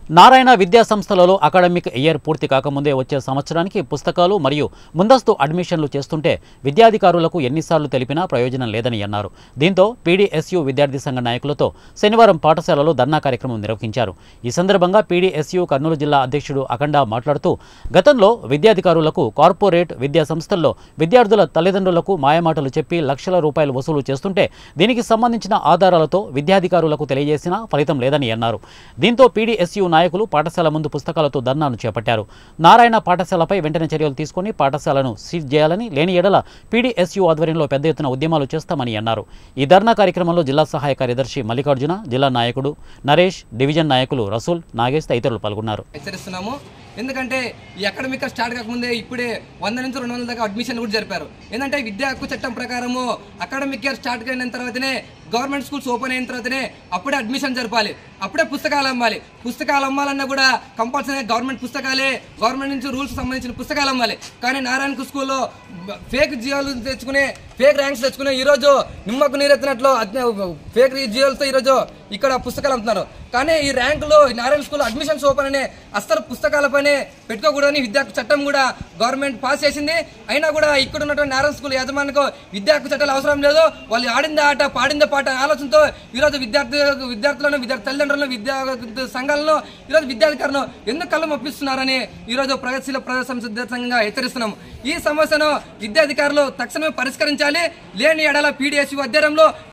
నారాయణ విద్యా సంస్థలలో academic year పూర్తి కాకముందే వచ్చే సంవత్సరానికి పుస్తకాలు మరియు ముందస్తు అడ్మిషన్లు చేస్తుంటే విద్యాధికారులకు ఎన్నిసార్లు తెలిపినా ప్రయోజనం లేదని అన్నారు. దీంతో పీడీఎస్యూ విద్యార్థి సంఘ నాయకులతో శనివారం పాఠశాలలో ధర్నా కార్యక్రమం నిర్వహించారు. ఈ సందర్భంగా పీడీఎస్యూ కర్నూలు జిల్లా అధ్యక్షుడు అఖండ మాట్లాడుతూ గతంలో విద్యాధికారులకు కార్పొరేట్ విద్యా సంస్థల్లో విద్యార్థుల తల్లిదండ్రులకు మాయమాటలు చెప్పి లక్షల రూపాయలు వసూలు చేస్తుంటే దీనికి సంబంధించిన ఆధారాలతో విద్యాధికారులకు తెలియజేసినా ఫలితం లేదని అన్నారు. దీంతో పీడీఎస్యూ నాయకులు పాఠశాల ముందు పుస్తకాలతో ధర్నాను చేపట్టారు. నారాయణ పాఠశాలపై వెంటనే చర్యలు తీసుకుని పాఠశాలను సీజ్ చేయాలని, లేని ఎడల పీడీఎస్యూ ఆధ్వర్యంలో పెద్ద ఎత్తున ఉద్యమాలు చేస్తామని అన్నారు. ఈ ధర్నా కార్యక్రమంలో జిల్లా సహాయ కార్యదర్శి మల్లికార్జున, జిల్లా నాయకుడు నరేష్, డివిజన్ నాయకులు రసూల్, నాగేష్ తదితరులు పాల్గొన్నారు. ఎందుకంటే ఈ అకాడమిక్ స్టార్ట్ కాకముందే ఇప్పుడే 100 నుంచి 200 దాకా అడ్మిషన్ కూడా జరిపారు. ఏంటంటే విద్యా హక్కు చట్టం ప్రకారము అకాడమిక్ ఇయర్ స్టార్ట్ అయిన తర్వాతనే గవర్నమెంట్ స్కూల్స్ ఓపెన్ అయిన తర్వాతనే అప్పుడే అడ్మిషన్ జరపాలి, అప్పుడే పుస్తకాలు అమ్మాలి. పుస్తకాలు అమ్మాలన్నా కూడా కంపల్సరీ గవర్నమెంట్ పుస్తకాలే, గవర్నమెంట్ నుంచి రూల్స్ సంబంధించిన పుస్తకాలు అమ్మాలి. కానీ నారాయణ స్కూల్లో ఫేక్ జియోలు తెచ్చుకునే, ఫేక్ ర్యాంక్స్ తెచ్చుకునే ఈరోజు నిమ్మకు నీరెత్తినట్లు ఫేక్ జియోలతో ఈరోజు ఇక్కడ పుస్తకాలు అమ్ముతున్నారు. కానీ ఈ ర్యాంకులో నారాయణ స్కూల్ అడ్మిషన్స్ ఓపెన్ అనే అస్తరు పుస్తకాలపైనే పెట్టుకోకూడదని విద్యా చట్టం కూడా గవర్నమెంట్ పాస్ చేసింది. అయినా కూడా ఇక్కడ ఉన్నటువంటి నారాయణ స్కూల్ యాజమాన్యకు విద్యా హక్కు చట్టాలు అవసరం లేదు. వాళ్ళు ఆడిందే ఆట పాడిందే పాట ఆలోచనతో ఈరోజు విద్యార్థులను, తల్లిదండ్రులను, విద్యా సంఘాలను, ఈరోజు విద్యాధికారులను ఎందుకు కళ్ళు మొప్పిస్తున్నారని ఈరోజు ప్రగతిశీల ప్రజా సంఘంగా హెచ్చరిస్తున్నాము. ఈ సమస్యను విద్యాధికారులు తక్షణమే పరిష్కరించాలి. లేని ఎడల పీడీఎస్యూ ఆధ్వర్యంలో